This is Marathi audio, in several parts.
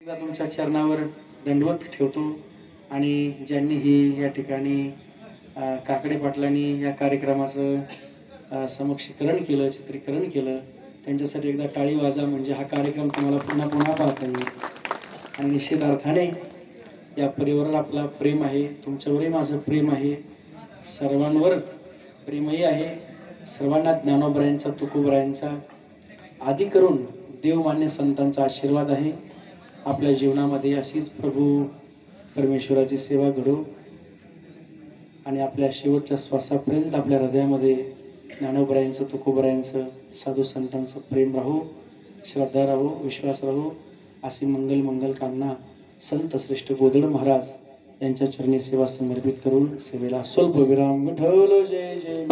एकदा तुमच्या चरणावर दंडवत ठेवतो आणि ज्यांनी ही या ठिकाणी काकडे पाटलांनी या कार्यक्रमाचं समक्षीकरण केलं, चित्रीकरण केलं, त्यांच्यासाठी एकदा टाळी वाजा. म्हणजे हा कार्यक्रम तुम्हाला पुन्हा पुन्हा पाहता येईल. आणि निश्चित अर्थाने या परिवारावर आपला प्रेम आहे, तुमच्यावरही माझं प्रेम आहे, सर्वांवर प्रेमही आहे. सर्वांना ज्ञानोबरायांचा, तुकोबरायांचा, आदी करून देवमान्य संतांचा आशीर्वाद आहे. आपल्या जीवनामध्ये अशीच प्रभू परमेश्वराची सेवा घडो आणि आपल्या शेवटच्या श्वासापर्यंत आपल्या हृदयामध्ये ज्ञानोबरायांचं, तुकोबरायांचं, साधू संतांचं प्रेम राहो, श्रद्धा राहो, विश्वास राहो. अशी मंगल कामना संत श्रेष्ठ गोदड महाराज यांच्या चरणी सेवा समर्पित करून सेवेला स्वल्प विराम. विठ्ठल जय जय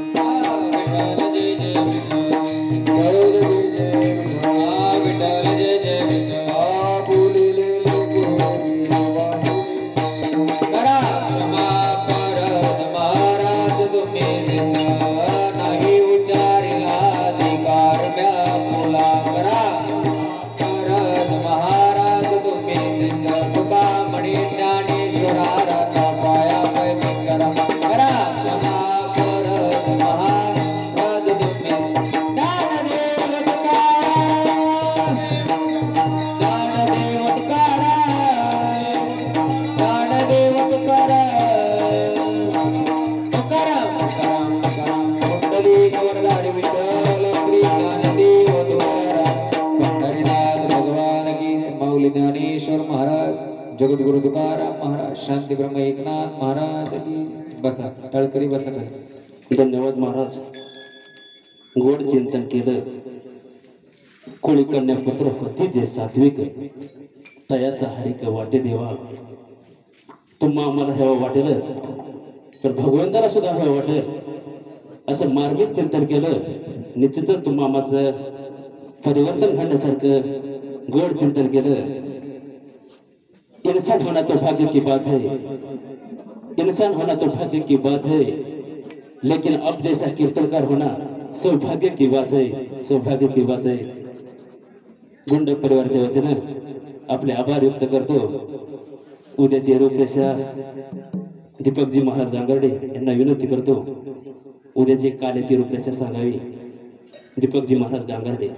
ज्ञानेश्वर महाराज, जगद्गुरु तुकाराम महाराज, शांती ब्रह्म एकनाथ महाराज की. बसा टाळकरी बसा. धन्यवाद महाराज. गोड चिंतन केलं. कोळी कन्या पुत्र होती जे सात्विक, तयाचा हरिक वाटे देवा. तुम्हा आम्हाला हेवा वाटेलच, तर भगवंताला सुद्धा हेवा वाटेल असं मार्मिक चिंतन केलं. निश्चितच तुम्हा आम्हाचं परिवर्तन घडण्यासारखं गोड चिंतन केलं. इंसान होना तो भाग्य की बात है, इंसान होना तो भाग्य की बात है, लेकिन अब जैसा कीर्तनकार होना सौभाग्य की बात है, सौभाग्य की बात है. गुंड परिवाराच्या वतीनं आपले आभार व्यक्त करतो. उद्याची रूपरेषा दीपकजी महाराज गांगर्डे यांना विनंती करतो. उद्याची काल्याची रूपरेषा सांगावी. दीपकजी Maharaj Gangarde.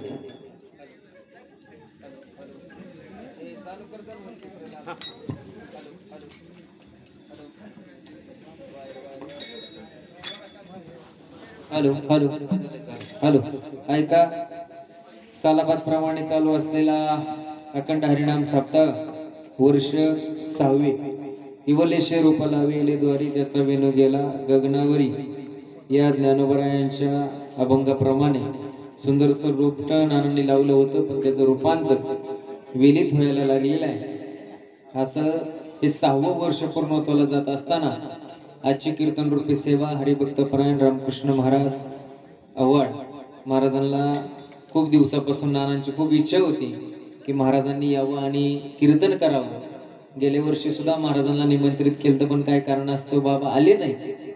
Hello hello hello. ऐका, सालाबाद प्रमाणे चालू असलेला अखंड हरिनाम सप्ताह वर्ष 6वे. इवलेशे रूप लावेले द्वारी त्याचा वेणू गेला गगनावरी. या ज्ञानोबरायांच्या अभंगाप्रमाणे सुंदरसं रूपटण आनंदी लावलं होतं, पण त्याचं रूपांतर विलित व्हायला लागलेलं आहे. असं हे 6वं वर्ष पूर्ण होतलं जात असताना आजची कीर्तन रूपी सेवा हरिभक्तपरायण रामकृष्ण महाराज आव्हाड महाराजांना खूप दिवसापासून नानांची खूप इच्छा होती की महाराजांनी यावं आणि कीर्तन करावं. गेल्या वर्षी सुद्धा महाराजांना निमंत्रित केलं, पण काय कारणास्तव बाबा आले नाही.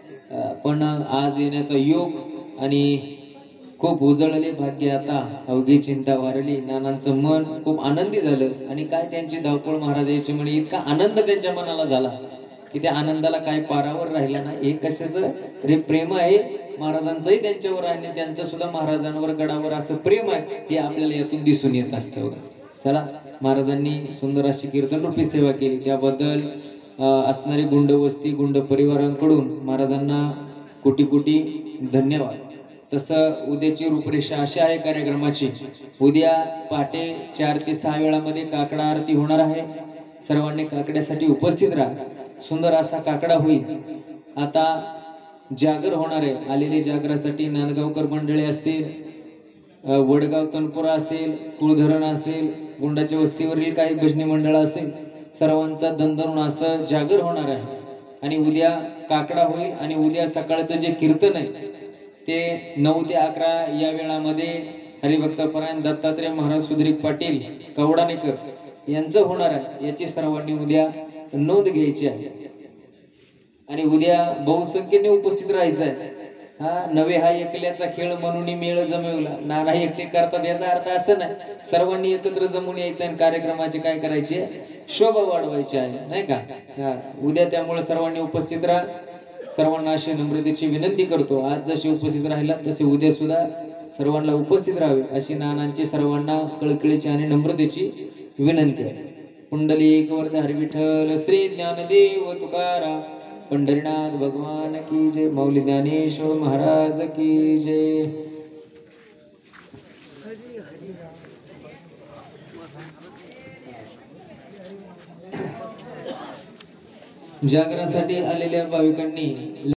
पण आज येण्याचा योग आणि खूप उजळले भाग्य. आता अवघी चिंता वारली. नानांचं मन खूप आनंदी झालं आणि काय त्यांची धावपळ महाराजांची म्हणे इतका आनंद त्यांच्या मनाला झाला की त्या आनंदाला काय पारावर राहिला नाही. हे कशाचं तरी प्रेम आहे महाराजांचंही त्यांच्यावर आणि त्यांचं सुद्धा महाराजांवर गडावर असं प्रेम आहे हे आपल्याला यातून दिसून येत असतं. चला, महाराजांनी सुंदर अशी कीर्तन रूपी सेवा केली, त्याबद्दल असणारी गुंड वस्ती, गुंड परिवारांकडून महाराजांना कोटी कोटी धन्यवाद. तसं उद्याची रूपरेषा अशी आहे कार्यक्रमाची. उद्या पहाटे 4 ते 6 वेळामध्ये काकडा आरती होणार आहे. सर्वांनी काकड्यासाठी उपस्थित राहा. सुंदर असा काकडा होईल. आता जागर होणार आहे. आलेले जागरासाठी नांदगावकर मंडळी असतील, वडगाव तनपुरा असेल, कुळधरण असेल, गुंडाच्या वस्तीवरील काही भजनी मंडळ असेल, सर्वांचा दणदणून असं जागर होणार आहे. आणि उद्या काकडा होईल. आणि उद्या सकाळचं जे कीर्तन आहे ते 9 ते 11 या वेळामध्ये हरिभक्तपरायण दत्तात्रय महाराज सुधीर पाटील कवडानेकर यांचं होणार आहे. याची सर्वांनी उद्या नोंद घ्यायची आहे आणि उद्या बहुसंख्येने उपस्थित राहायचं आहे. हा नवे हा एकल्याचा खेळ म्हणून मेळ जमवला. नाना एकटे करतात याचा अर्थ असं नाही, सर्वांनी एकत्र जमून यायचं आणि कार्यक्रमाची काय करायची, शोभा वाढवायची आहे, नाही का. हा उद्या त्यामुळे सर्वांनी उपस्थित राहा. सर्वांना अशी नम्रतेची विनंती करतो, आज जसे उपस्थित राहिला तसे उद्या सुद्धा सर्वांना उपस्थित राहावे अशी नानांची सर्वांना कळकळीची आणि नम्रतेची विनंती आहे. पुंडलिक वरद हरी विठ्ठल श्री ज्ञानदेव तुकाराम पंढरीनाथ भगवान की जय. माऊली ज्ञानेश्वर महाराज की जय. जागरणासाठी आलेल्या भाविकांनी